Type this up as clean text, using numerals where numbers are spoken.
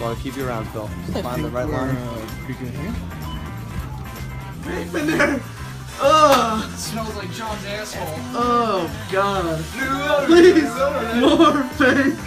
so I'll keep you around, Phil. Just find the right line. Pretty good here. Vape in there! Ugh! It smells like John's asshole. Oh god. Please! More vape!